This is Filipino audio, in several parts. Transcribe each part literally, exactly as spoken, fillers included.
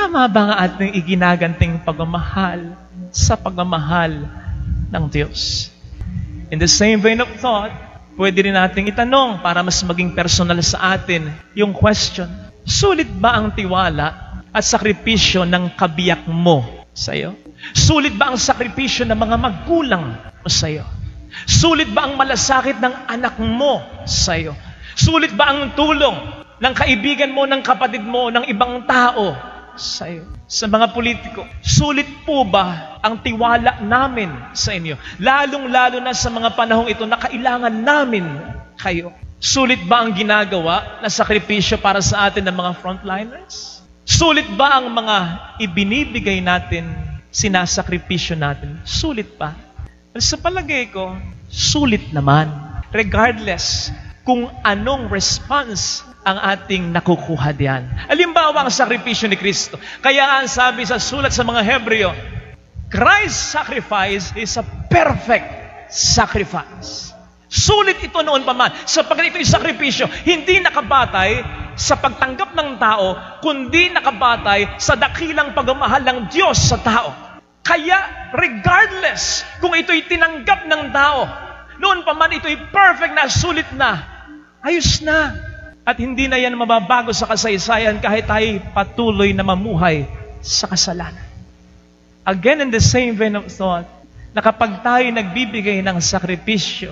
tama ba ang ating iginaganting pagmamahal sa pagmamahal ng Diyos? In the same vein of thought, pwede rin nating itanong para mas maging personal sa atin yung question, sulit ba ang tiwala at sakripisyo ng kabiyak mo sa iyo? Sulit ba ang sakripisyo ng mga magulang mo sa iyo? Sulit ba ang malasakit ng anak mo sa iyo? Sulit ba ang tulong ng kaibigan mo, ng kapatid mo, ng ibang tao sa iyo? Sa mga politiko, sulit po ba ang tiwala namin sa inyo? Lalong-lalo na sa mga panahong ito na kailangan namin kayo. Sulit ba ang ginagawa na sakripisyo para sa atin ng mga frontliners? Sulit ba ang mga ibinibigay natin, sinasakripisyo natin? Sulit ba? Sa palagay ko, sulit naman. Regardless kung anong response ang ating nakukuha diyan. Halimbawa ang sakripisyo ni Kristo. Kaya ang sabi sa sulat sa mga Hebreo, Christ's sacrifice is a perfect sacrifice. Sulit ito noon pa man, sapagkat ito'y sakripisyo, hindi nakabatay sa pagtanggap ng tao, kundi nakabatay sa dakilang pagmamahal ng Diyos sa tao. Kaya regardless kung ito'y tinanggap ng tao, noon pa man ito'y perfect na, sulit na, ayos na. At hindi na yan mababago sa kasaysayan kahit tayo patuloy na mamuhay sa kasalanan. Again, in the same vein of thought, na kapag tayo nagbibigay ng sakripisyo,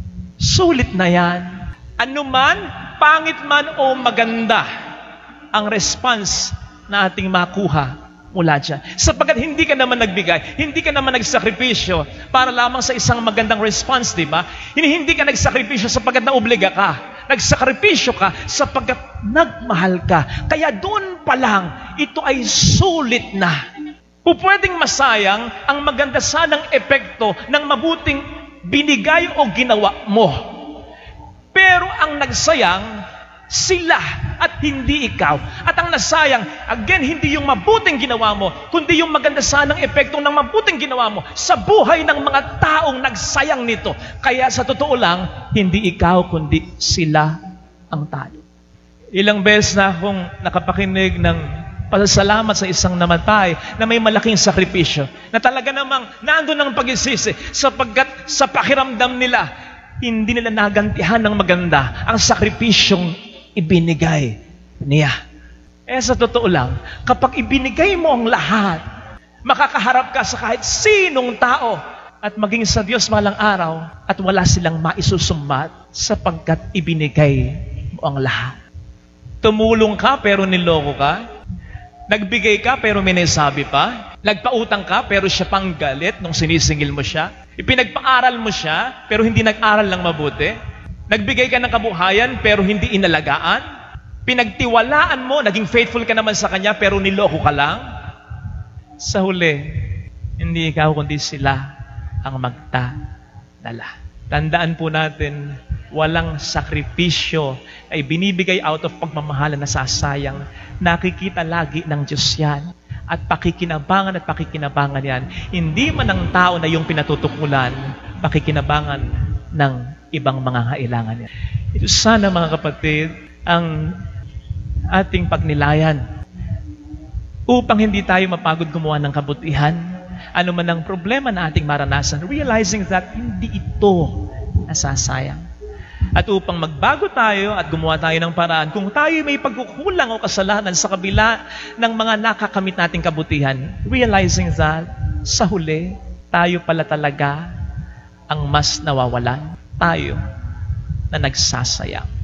sulit na yan. Anuman, pangit man o maganda ang response na ating makuha mula dyan. Sapagkat hindi ka naman nagbigay, hindi ka naman nagsakripisyo para lamang sa isang magandang response, di ba? Hindi, hindi ka nagsakripisyo sapagkat naobliga ka. Nagsakripisyo ka sapagkat nagmahal ka. Kaya doon pa lang, ito ay sulit na. Pupwedeng masayang ang maganda sanang epekto ng mabuting binigay o ginawa mo. Pero ang nagsayang, sila at hindi ikaw. At ang nasayang, again, hindi yung mabuting ginawa mo, kundi yung maganda sanang epekto ng mabuting ginawa mo sa buhay ng mga taong nagsayang nito. Kaya sa totoo lang, hindi ikaw, kundi sila ang talo. Ilang beses na akong nakapakinig ng pasasalamat sa isang namatay na may malaking sakripisyo, na talaga namang nandun ang pag-isisi sapagkat sa pakiramdam nila, hindi nila nagantihan ng maganda ang sakripisyong ibinigay niya. Eh sa totoo lang, kapag ibinigay mo ang lahat, makakaharap ka sa kahit sinong tao at maging sa Diyos malang araw at wala silang maisusumbat sapagkat ibinigay mo ang lahat. Tumulong ka pero niloko ka. Nagbigay ka pero may nasabi pa. Nagpautang ka pero siya pang galit nung sinisingil mo siya. Ipinagpaaral mo siya pero hindi nag-aral ng mabuti. Nagbigay ka ng kabuhayan pero hindi inalagaan. Pinagtiwalaan mo, naging faithful ka naman sa kanya pero niloko ka lang. Sa huli, hindi ikaw kundi sila ang magdadala. Tandaan po natin, walang sakripisyo ay binibigay out of pagmamahal na nasasayang. Nakikita lagi ng Diyos yan. At pakikinabangan at pakikinabangan yan. Hindi man ang tao na yung pinatutukulan, pakikinabangan ng ibang mga kailangan yan. Ito sana mga kapatid, ang ating pagnilayan upang hindi tayo mapagod gumawa ng kabutihan, ano man ang problema na ating maranasan, realizing that hindi ito nasasayang. At upang magbago tayo at gumawa tayo ng paraan, kung tayo may pagkukulang o kasalanan sa kabila ng mga nakakamit nating kabutihan, realizing that sa huli, tayo pala talaga ang mas nawawalan, tayo na nagsasayang.